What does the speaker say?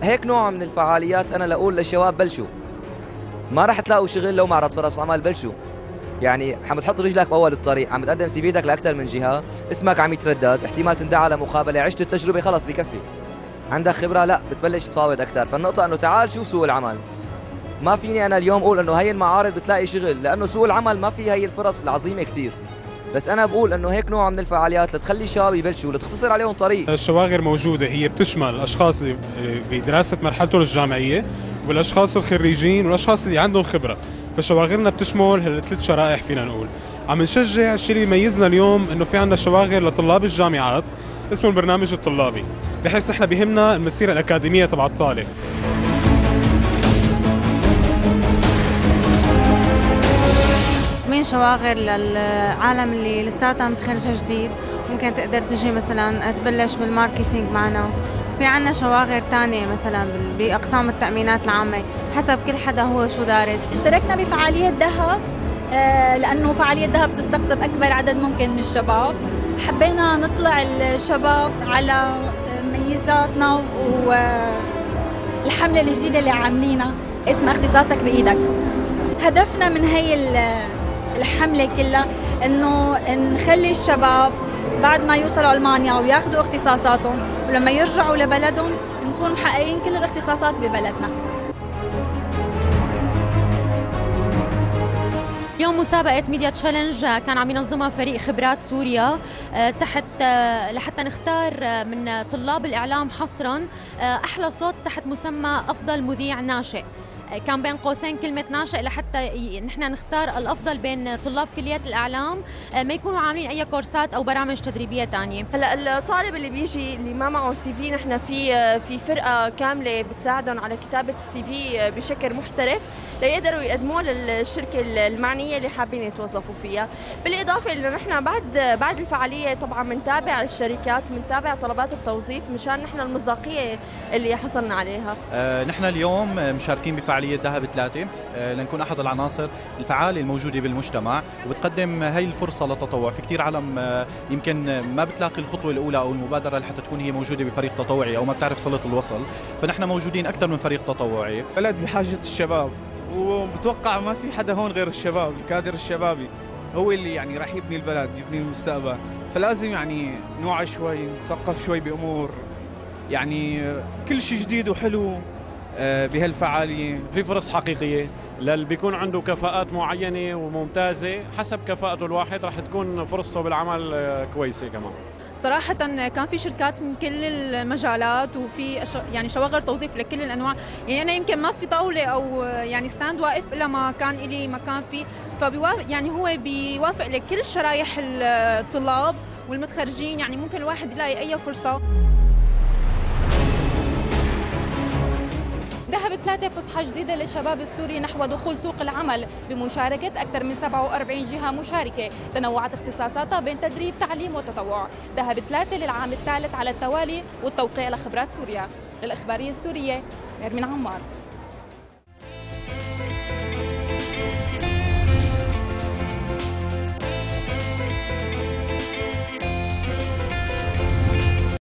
هيك نوع من الفعاليات أنا لأقول للشباب بلشوا. ما رح تلاقوا شغل لو معرض فرص عمل، بلشوا. يعني عم تحط رجلك باول الطريق، عم تقدم سيفيتك لاكثر من جهه، اسمك عم يتردد، احتمال تندعى لمقابله، عشت التجربه خلص بكفي. عندك خبره، لا بتبلش تفاوض اكثر. فالنقطه انه تعال شوف سوق العمل. ما فيني انا اليوم اقول انه هي المعارض بتلاقي شغل، لانه سوق العمل ما في هي الفرص العظيمه كثير. بس انا بقول انه هيك نوع من الفعاليات لتخلي الشباب يبلشوا، لتختصر عليهم طريق. الشواغر موجوده، هي بتشمل الاشخاص بدراسه مرحلتهم الجامعيه والاشخاص الخريجين والاشخاص اللي عندهم خبره. فشواغرنا بتشمل هالثلاث شرائح فينا نقول. عم نشجع الشيء اللي يميزنا اليوم انه في عندنا شواغر لطلاب الجامعات اسمه البرنامج الطلابي، بحيث احنا بيهمنا المسيره الاكاديميه تبع الطالب. من شواغر للعالم اللي لساتها متخرجة جديد، ممكن تقدر تجي مثلا تبلش بالماركتينج معنا. في عنا شواغر تانية مثلا بأقسام التأمينات العامة، حسب كل حدا هو شو دارس. اشتركنا بفعالية دهب لأنه فعالية دهب تستقطب أكبر عدد ممكن من الشباب. حبينا نطلع الشباب على ميزاتنا والحملة الجديدة اللي عاملينها اسمها اختصاصك بإيدك. هدفنا من هي الحملة كلها إنه نخلي الشباب بعد ما يوصلوا ألمانيا وياخذوا اختصاصاتهم ولما يرجعوا لبلدهم نكون محققين كل الاختصاصات ببلدنا. اليوم مسابقة ميديا تشالنج كان عم ينظمها فريق خبرات سوريا تحت لحتى نختار من طلاب الإعلام حصرا أحلى صوت تحت مسمى أفضل مذيع ناشئ. كان بين قوسين كلمة ناشئ لحتى نحن نختار الأفضل بين طلاب كليات الإعلام ما يكونوا عاملين أي كورسات أو برامج تدريبية تانية. هلا الطالب اللي بيجي اللي ما معه سي في، نحن في فرقة كاملة بتساعدهم على كتابة السي في بشكل محترف ليقدروا يقدموه للشركة المعنية اللي حابين يتوظفوا فيها. بالإضافة إنه نحن بعد الفعالية طبعا بنتابع الشركات، بنتابع طلبات التوظيف مشان نحن المصداقية اللي حصلنا عليها. نحن اليوم مشاركين بفعالية دهب 3 لنكون أحد العناصر الفعالة الموجودة بالمجتمع، وبتقدم هاي الفرصة للتطوع. في كتير عالم يمكن ما بتلاقي الخطوة الأولى أو المبادرة لحتى تكون هي موجودة بفريق تطوعي أو ما بتعرف صلة الوصل، فنحن موجودين أكثر من فريق تطوعي. بلد بحاجة الشباب، وبتوقع ما في حدا هون غير الشباب. الكادر الشبابي هو اللي يعني راح يبني البلد، يبني المستقبل. فلازم يعني نوعي شوي، نثقف شوي بأمور، يعني كل شيء جديد وحلو بهالفعالية. في فرص حقيقية للي بيكون عنده كفاءات معينة وممتازة، حسب كفاءته الواحد راح تكون فرصته بالعمل كويسة كمان. صراحة كان في شركات من كل المجالات، وفي يعني شواغر توظيف لكل الأنواع. يعني أنا يمكن ما في طاولة أو يعني ستاند واقف إلا ما كان إلي مكان فيه، يعني هو بيوافق لكل شرايح الطلاب والمتخرجين، يعني ممكن الواحد يلاقي أي فرصة. دهب 3 فسحة جديدة للشباب السوري نحو دخول سوق العمل بمشاركة أكثر من 47 جهة مشاركة تنوعت اختصاصاتها بين تدريب، تعليم وتطوع. دهب 3 للعام الثالث على التوالي والتوقيع لخبرات سوريا. للإخبارية السورية نرمين عمار.